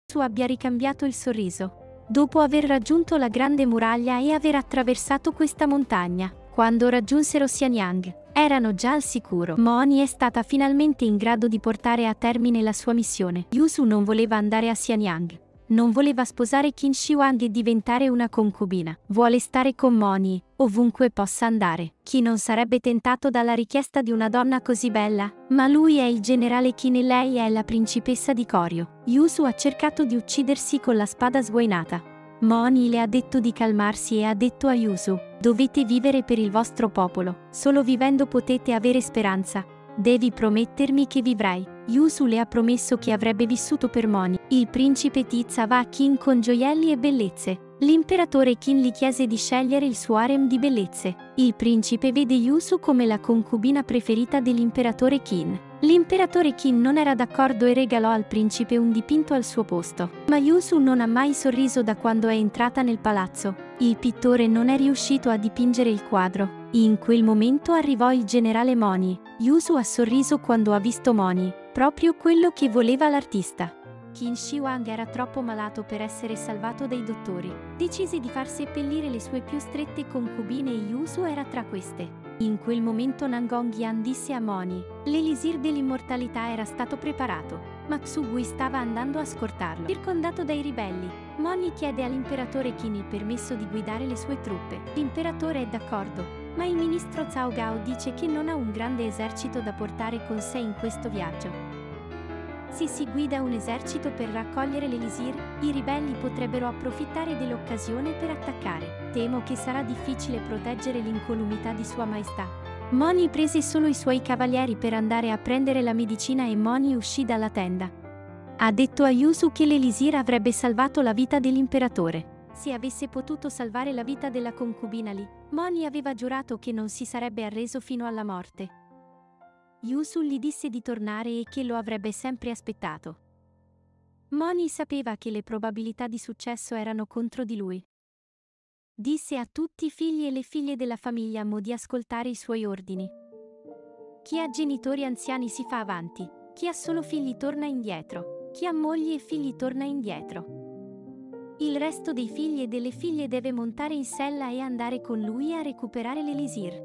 Yusu abbia ricambiato il sorriso. Dopo aver raggiunto la grande muraglia e aver attraversato questa montagna, quando raggiunsero Xianyang, erano già al sicuro. Moni è stata finalmente in grado di portare a termine la sua missione. Yusu non voleva andare a Xianyang. Non voleva sposare Qin Shi Huang e diventare una concubina. Vuole stare con Moni, ovunque possa andare. Chi non sarebbe tentato dalla richiesta di una donna così bella? Ma lui è il generale Qin e lei è la principessa di Koryo. Yusu ha cercato di uccidersi con la spada sguainata. Moni le ha detto di calmarsi e ha detto a Yusu: dovete vivere per il vostro popolo. Solo vivendo potete avere speranza. Devi promettermi che vivrai. Yusu le ha promesso che avrebbe vissuto per Moni. Il principe Tiza va a Qin con gioielli e bellezze. L'imperatore Qin gli chiese di scegliere il suo harem di bellezze. Il principe vede Yusu come la concubina preferita dell'imperatore Qin. L'imperatore Qin non era d'accordo e regalò al principe un dipinto al suo posto. Ma Yusu non ha mai sorriso da quando è entrata nel palazzo. Il pittore non è riuscito a dipingere il quadro. In quel momento arrivò il generale Moni. Yusu ha sorriso quando ha visto Moni, proprio quello che voleva l'artista. Qin Shi Huang era troppo malato per essere salvato dai dottori. Decise di far seppellire le sue più strette concubine e Yusu era tra queste. In quel momento Nangong-yan disse a Moni: l'elisir dell'immortalità era stato preparato, ma Xugui stava andando a scortarlo. Circondato dai ribelli, Moni chiede all'imperatore Qin il permesso di guidare le sue truppe. L'imperatore è d'accordo, ma il ministro Cao Gao dice che non ha un grande esercito da portare con sé in questo viaggio. Se si guida un esercito per raccogliere l'elisir, i ribelli potrebbero approfittare dell'occasione per attaccare. Temo che sarà difficile proteggere l'incolumità di Sua Maestà. Moni prese solo i suoi cavalieri per andare a prendere la medicina e Moni uscì dalla tenda. Ha detto a Yusu che l'elisir avrebbe salvato la vita dell'imperatore. Se avesse potuto salvare la vita della concubina Li, Moni aveva giurato che non si sarebbe arreso fino alla morte. Yusu gli disse di tornare e che lo avrebbe sempre aspettato. Moni sapeva che le probabilità di successo erano contro di lui. Disse a tutti i figli e le figlie della famiglia Mo di ascoltare i suoi ordini. Chi ha genitori anziani si fa avanti, chi ha solo figli torna indietro, chi ha mogli e figli torna indietro. Il resto dei figli e delle figlie deve montare in sella e andare con lui a recuperare l'elisir.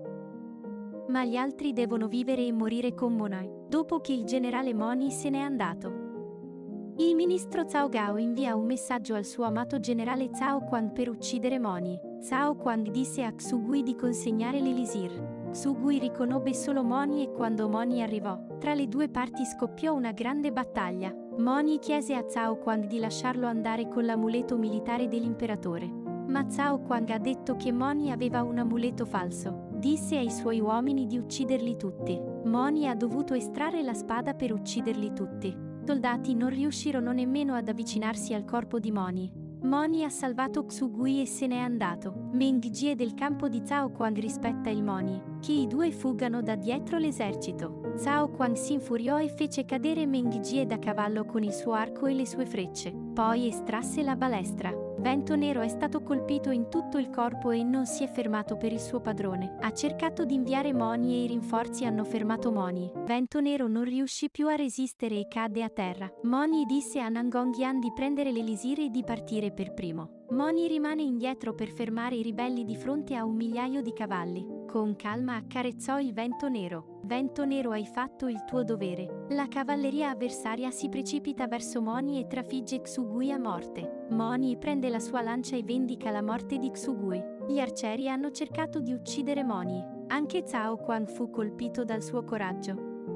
Ma gli altri devono vivere e morire con Monoi, dopo che il generale Moni se n'è andato. Il ministro Cao Gao invia un messaggio al suo amato generale Cao Quan per uccidere Moni. Cao Quan disse a Xugui di consegnare l'elisir. Xugui riconobbe solo Moni e quando Moni arrivò, tra le due parti scoppiò una grande battaglia. Moni chiese a Cao Quan di lasciarlo andare con l'amuleto militare dell'imperatore. Ma Cao Quan ha detto che Moni aveva un amuleto falso. Disse ai suoi uomini di ucciderli tutti. Moni ha dovuto estrarre la spada per ucciderli tutti. I soldati non riuscirono nemmeno ad avvicinarsi al corpo di Moni. Moni ha salvato Xugui e se n'è andato. Meng Jie del campo di Cao Quan rispetta il Moni, che i due fuggano da dietro l'esercito. Cao Quan si infuriò e fece cadere Meng Jie da cavallo con il suo arco e le sue frecce. Poi estrasse la balestra. Vento Nero è stato colpito in tutto il corpo e non si è fermato per il suo padrone. Ha cercato di inviare Moni e i rinforzi hanno fermato Moni. Vento Nero non riuscì più a resistere e cadde a terra. Moni disse a Nangong-yan di prendere l'elisir e di partire per primo. Moni rimane indietro per fermare i ribelli di fronte a 1.000.000 di cavalli. Con calma accarezzò il Vento Nero. Vento Nero, hai fatto il tuo dovere. La cavalleria avversaria si precipita verso Moni e trafigge Xugui a morte. Moni prende la sua lancia e vendica la morte di Xugui. Gli arcieri hanno cercato di uccidere Moni. Anche Cao Quan fu colpito dal suo coraggio.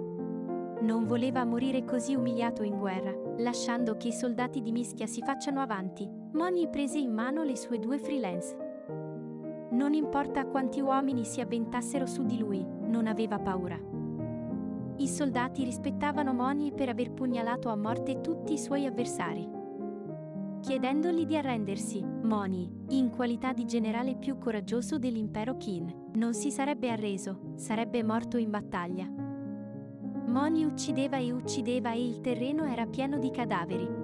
Non voleva morire così umiliato in guerra, lasciando che i soldati di mischia si facciano avanti. Moni prese in mano le sue due freelance. Non importa quanti uomini si avventassero su di lui, non aveva paura. I soldati rispettavano Moni per aver pugnalato a morte tutti i suoi avversari. Chiedendogli di arrendersi, Moni, in qualità di generale più coraggioso dell'impero Qin, non si sarebbe arreso, sarebbe morto in battaglia. Moni uccideva e il terreno era pieno di cadaveri.